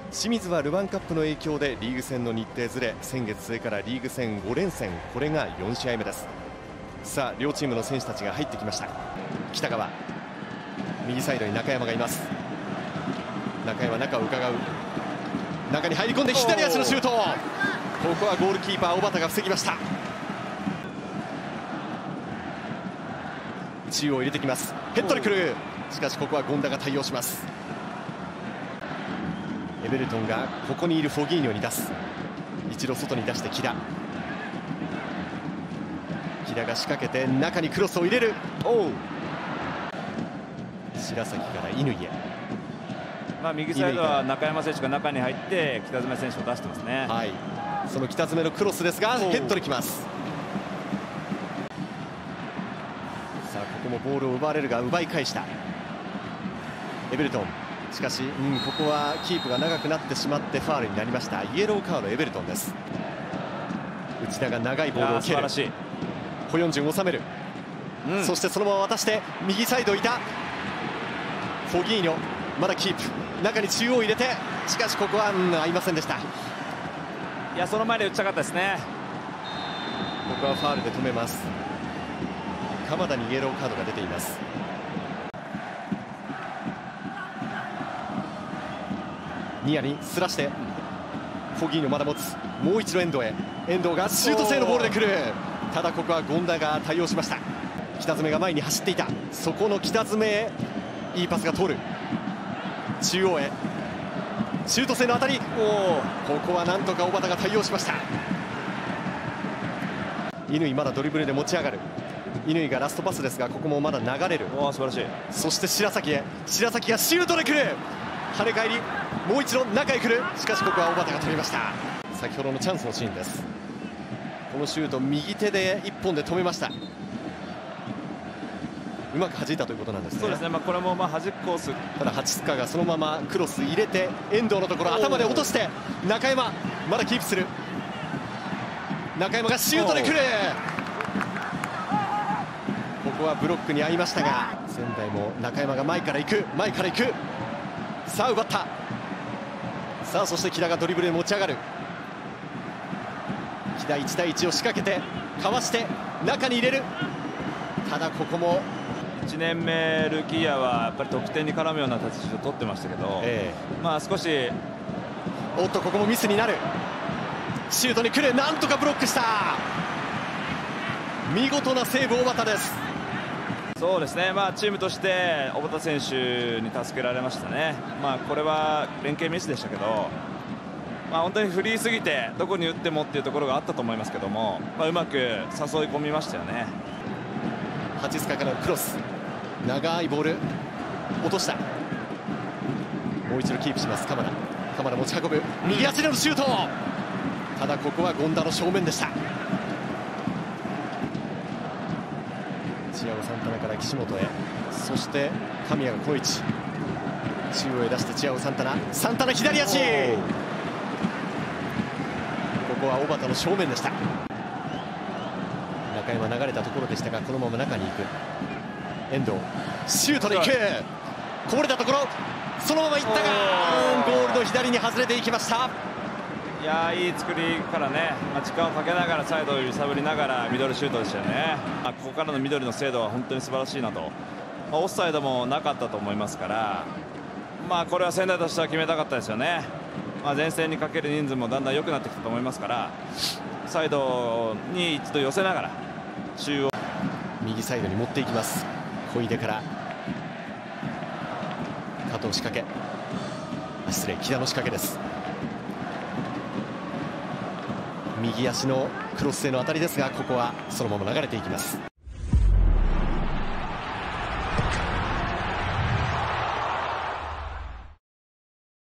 清水はルヴァンカップの影響でリーグ戦の日程ずれ、先月末からリーグ戦5連戦、これが4試合目です。さあ両チームの選手たちが入ってきました。北川、右サイドに中山がいます。中山、中を伺う、中に入り込んで左足のシュート、ここはゴールキーパー小畑が防ぎました。中央入れてきます。ヘッドで来る、しかしここは権田が対応します。エベルトンがここにいるフォギーニョに出す、一度外に出して木田が仕掛けて中にクロスを入れる。白崎から乾へ、 右サイドは中山選手が中に入って北爪選手を出してますね。 はい、その北爪のクロスですがヘッドできます。さあここもボールを奪われるが奪い返したエベルトン。しかし、ここはキープが長くなってしまってファールになりました。イエローカードエベルトンです。内田が長いボールを蹴る、ホヨンジュン収める、そしてそのまま渡して右サイドいたフォギーニョ、まだキープ、中に中央入れて、しかしここは合いませんでした。 いや、その前で打ちたかったですね。 ここはファールで止めます。鎌田にイエローカードが出ています。ニアにすらしてフォギーニョまだ持つ、もう一度遠藤へ、遠藤がシュート性のボールで来る。ただここは権田が対応しました。北爪が前に走っていた、そこの北爪へいいパスが通る、中央へシュート性の当たり、ここはなんとか小畑が対応しました。乾まだドリブルで持ち上がる、乾がラストパスですがここもまだ流れる。 素晴らしい。 そして白崎へ、白崎がシュートで来る、跳ね返り、もう一度中へ来る、しかしここは小畑が取りました。先ほどのチャンスのシーンです。このシュート右手で1本で止めました。うまく弾いたということなんですね。 そうですね、これも端っこを押す、 ただ八塚がそのままクロス入れて遠藤のところ頭で落として中山まだキープする、中山がシュートで来る、ここはブロックに合いましたが仙台も中山が前から行く、前から行く、さあ奪った、さあそして木田がドリブルで持ち上がる、木田1対1を仕掛けてかわして中に入れる。ただここも 1年目ルーキーイヤーはやっぱり得点に絡むような立ち位置を取ってましたけど、少しおっとここもミスになる、シュートに来る、なんとかブロックした、見事なセーブ小畑です。 そうですね、チームとして小畑選手に助けられましたね。これは連携ミスでしたけど、本当にフリーすぎてどこに打ってもっていうところがあったと思いますけども、うまく誘い込みましたよね。 八塚からのクロス、長いボール落とした、もう一度キープします鎌田、鎌田持ち運ぶ、右足でのシュート、ただここは権田の正面でした。チアゴ・サンタナから岸本へ、そして神谷がこの位置、中央へ出してチアゴ・サンタナ、サンタナ左足、ここは小畑の正面でした。中山流れたところでしたがこのまま中に行く、遠藤シュートで行く、こぼれたところそのまま行ったがゴールの左に外れていきました。 いやいい作りからね、時間をかけながらサイドを揺さぶりながらミドルシュートでしたよね。ここからのミドルの精度は本当に素晴らしいなと、オフサイドもなかったと思いますから、これは仙台としては決めたかったですよね。前線にかける人数もだんだん良くなってきたと思いますから、サイドに一度寄せながら中央右サイドに持っていきます。小出から加藤仕掛け、失礼、木田の仕掛けです。右足のクロスへの当たりですがここはそのまま流れていきます。